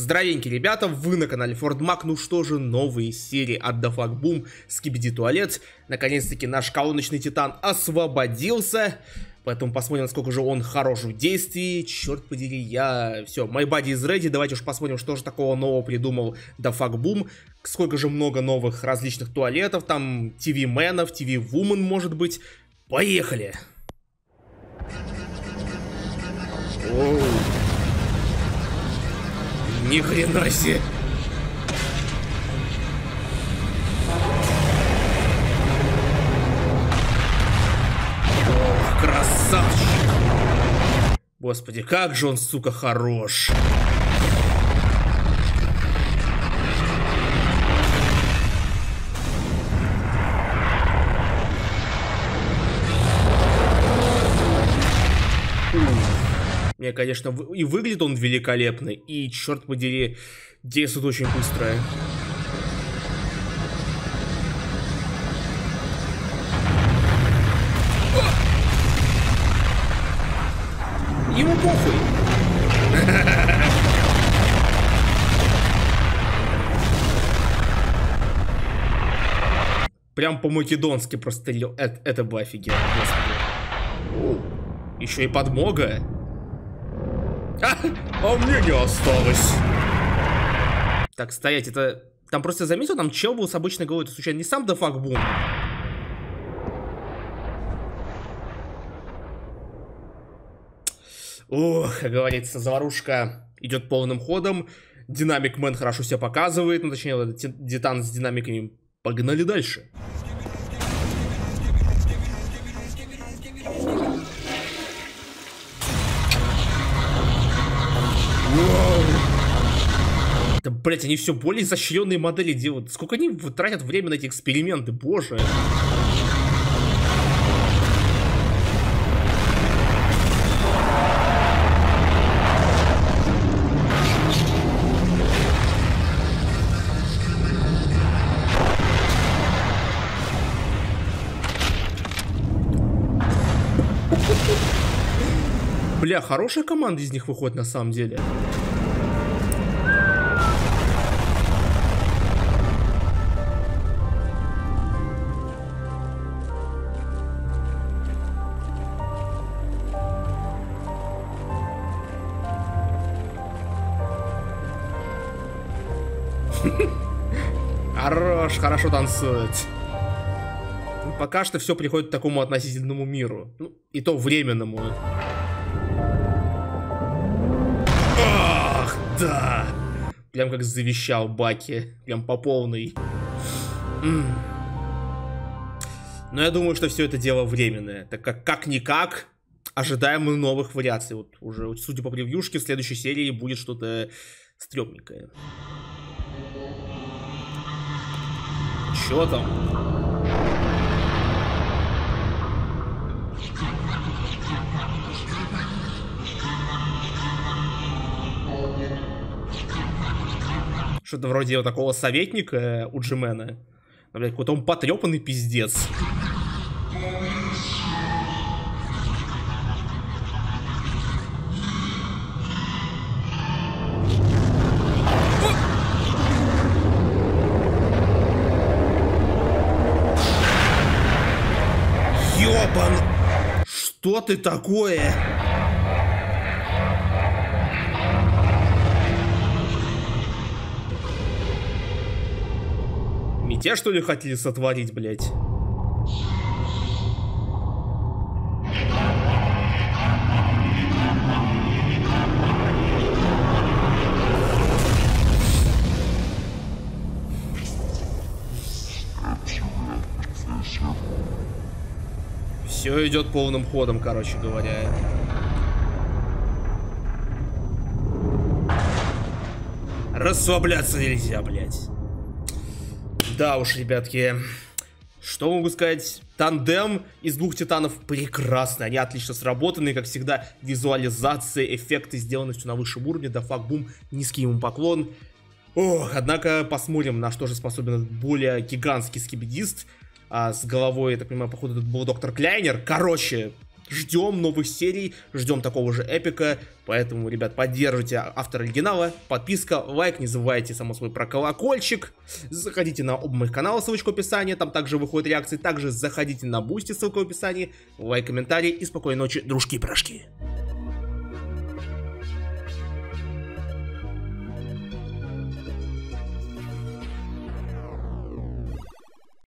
Здоровенькие ребята, вы на канале FordMag. Ну что же, новые серии от The Fuck Boom, Skibidi Туалет. Наконец-таки наш колоночный титан освободился. Поэтому посмотрим, насколько же он хорош в действии. Черт подери, Все, my body is ready. Давайте уж посмотрим, что же такого нового придумал The Fuck Boom. Сколько же много новых различных туалетов. Там TV-менов, TV-вумен, может быть. Поехали! Оу. Ни хрена себе! Ох, красавчик! Господи, как же он, сука, хорош! Мне, конечно, и выглядит он великолепно, и, черт подери, действует очень быстро. Ему похуй. Прям по-македонски прострелил. Это бы офигенно, господи. Еще и подмога. А мне не осталось. Так, стоять, это... Там просто заметил, там чел был с обычной головой. Это случайно не сам The Fuck Boom? Ох, как говорится, заварушка идет полным ходом. Динамик Мэн хорошо себя показывает. Ну, точнее, Титан с динамиками. Погнали дальше. Да, блять, они все более изощренные модели делают. Сколько они тратят время на эти эксперименты, боже. Бля, хорошая команда из них выходит на самом деле. Хорошо танцует. Пока что все приходит к такому относительному миру. Ну, и то временному. Ах, да! Прям как завещал Баки. Прям по полной. Но я думаю, что все это дело временное. Так как-никак ожидаем мы новых вариаций. Вот уже, судя по превьюшке, в следующей серии будет что-то стрёмненькое. Чё там? Что-то вроде вот такого советника у Джимена. Но, блядь, какой-то он потрепанный пиздец. Ёбан! Что ты такое? Мятеж, что ли, хотели сотворить, блядь? Все идет полным ходом, короче говоря. Расслабляться нельзя, блядь. Да уж, ребятки. Что могу сказать? Тандем из двух титанов прекрасный. Они отлично сработаны. Как всегда, визуализация, эффекты сделаны все на высшем уровне. The Fuck Boom, низкий ему поклон. Ох, однако посмотрим, на что же способен этот более гигантский скибидист. С головой, я так понимаю, походу, это был доктор Кляйнер. Короче, ждем новых серий, ждем такого же эпика, поэтому, ребят, поддержите автора оригинала, подписка, лайк, не забывайте, само собой, про колокольчик, заходите на оба моих канала, ссылочка в описании, там также выходят реакции, также заходите на Бусти, ссылка в описании, лайк, комментарий и спокойной ночи, дружки и пирожки.